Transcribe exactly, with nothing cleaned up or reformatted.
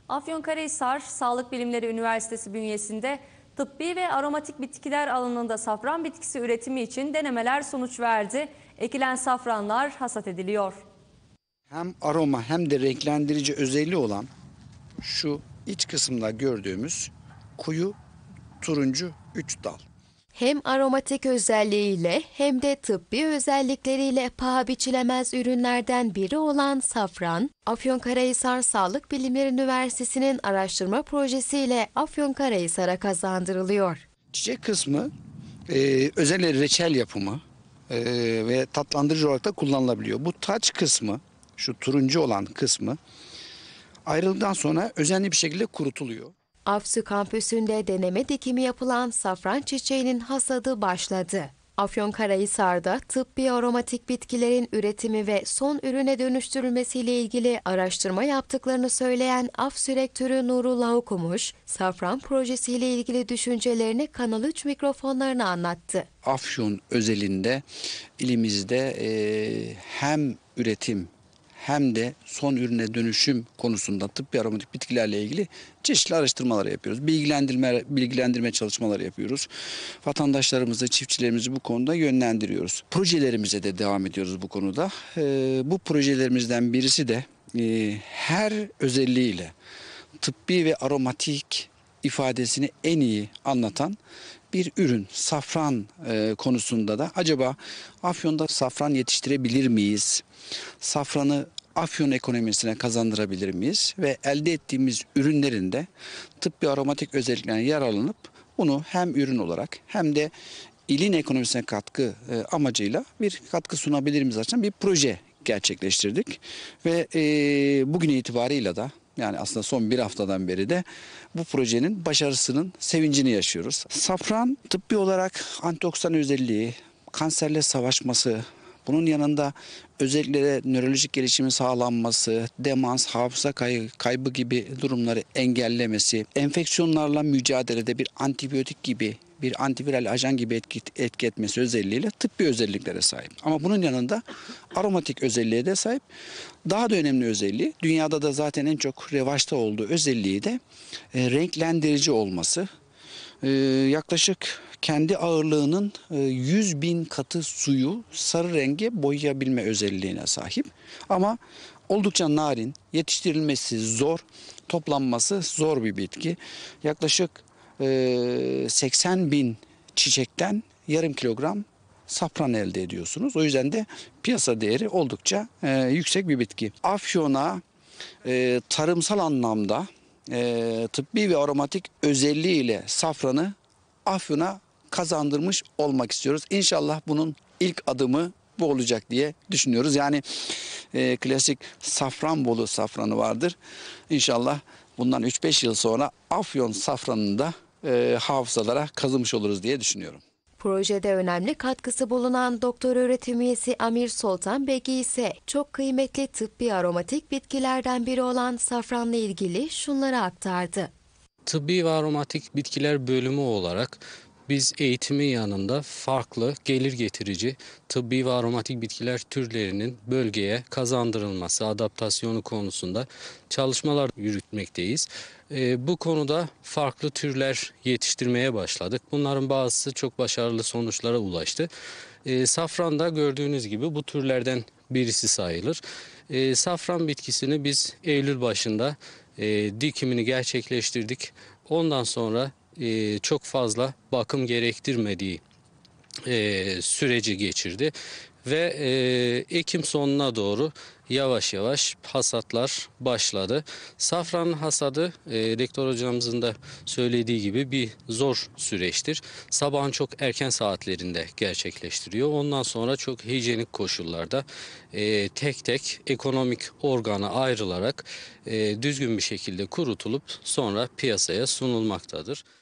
Afyonkarahisar Sağlık Bilimleri Üniversitesi bünyesinde tıbbi ve aromatik bitkiler alanında safran bitkisi üretimi için denemeler sonuç verdi. Ekilen safranlar hasat ediliyor. Hem aroma hem de renklendirici özelliği olan şu iç kısımda gördüğümüz koyu turuncu üç dal. Hem aromatik özelliğiyle hem de tıbbi özellikleriyle paha biçilemez ürünlerden biri olan safran, Afyonkarahisar Sağlık Bilimleri Üniversitesi'nin araştırma projesiyle Afyonkarahisar'a kazandırılıyor. Çiçek kısmı e, özel reçel yapımı e, ve tatlandırıcı olarak da kullanılabiliyor. Bu taç kısmı, şu turuncu olan kısmı ayrıldıktan sonra özenli bir şekilde kurutuluyor. AFSÜ kampüsünde deneme dikimi yapılan safran çiçeğinin hasadı başladı. Afyonkarahisar'da tıbbi aromatik bitkilerin üretimi ve son ürüne dönüştürülmesiyle ilgili araştırma yaptıklarını söyleyen AFSÜ Rektörü Nurullah Okumuş, safran projesiyle ilgili düşüncelerini Kanal üç mikrofonlarına anlattı. Afyon özelinde ilimizde e, hem üretim hem de son ürüne dönüşüm konusunda tıbbi aromatik bitkilerle ilgili çeşitli araştırmalar yapıyoruz. Bilgilendirme, bilgilendirme çalışmaları yapıyoruz. Vatandaşlarımızı, çiftçilerimizi bu konuda yönlendiriyoruz. Projelerimize de devam ediyoruz bu konuda. Ee, bu projelerimizden birisi de e, her özelliğiyle tıbbi ve aromatik ifadesini en iyi anlatan bir ürün, safran e, konusunda da acaba Afyon'da safran yetiştirebilir miyiz? Safranı Afyon ekonomisine kazandırabilir miyiz? Ve elde ettiğimiz ürünlerin de tıbbi aromatik özelliklerine yararlanıp bunu hem ürün olarak hem de ilin ekonomisine katkı e, amacıyla bir katkı sunabilir miyiz açısından bir proje gerçekleştirdik. Ve e, bugün itibarıyla da yani aslında son bir haftadan beri de bu projenin başarısının sevincini yaşıyoruz. Safran tıbbi olarak antioksidan özelliği, kanserle savaşması, bunun yanında özellikle nörolojik gelişimin sağlanması, demans, hafıza kay kaybı gibi durumları engellemesi, enfeksiyonlarla mücadelede bir antibiyotik gibi, bir antiviral ajan gibi etki, etki etmesi özelliğiyle tıbbi özelliklere sahip. Ama bunun yanında aromatik özelliğe de sahip. Daha da önemli özelliği, dünyada da zaten en çok revaçta olduğu özelliği de e, renklendirici olması. E, yaklaşık kendi ağırlığının yüz bin katı suyu sarı renge boyayabilme özelliğine sahip. Ama oldukça narin, yetiştirilmesi zor, toplanması zor bir bitki. Yaklaşık seksen bin çiçekten yarım kilogram safran elde ediyorsunuz. O yüzden de piyasa değeri oldukça yüksek bir bitki. Afyon'a tarımsal anlamda tıbbi ve aromatik özelliğiyle safranı Afyon'a kazandırmış olmak istiyoruz. İnşallah bunun ilk adımı bu olacak diye düşünüyoruz. Yani e, klasik Safranbolu safranı vardır. İnşallah bundan üç beş yıl sonra Afyon safranını da e, hafızalara kazımış oluruz diye düşünüyorum. Projede önemli katkısı bulunan doktor öğretim üyesi Amir Sultan Begi ise çok kıymetli tıbbi aromatik bitkilerden biri olan safranla ilgili şunları aktardı. Tıbbi ve aromatik bitkiler bölümü olarak biz eğitimin yanında farklı gelir getirici tıbbi ve aromatik bitkiler türlerinin bölgeye kazandırılması, adaptasyonu konusunda çalışmalar yürütmekteyiz. Ee, bu konuda farklı türler yetiştirmeye başladık. Bunların bazısı çok başarılı sonuçlara ulaştı. Ee, safran da gördüğünüz gibi bu türlerden birisi sayılır. Ee, safran bitkisini biz Eylül başında e, dikimini gerçekleştirdik. Ondan sonra e, çok fazla bakım gerektirmediği e, süreci geçirdi ve e, Ekim sonuna doğru yavaş yavaş hasatlar başladı. Safranın hasadı e, rektör hocamızın da söylediği gibi bir zor süreçtir. Sabahın çok erken saatlerinde gerçekleştiriyor. Ondan sonra çok hijyenik koşullarda e, tek tek ekonomik organa ayrılarak e, düzgün bir şekilde kurutulup sonra piyasaya sunulmaktadır.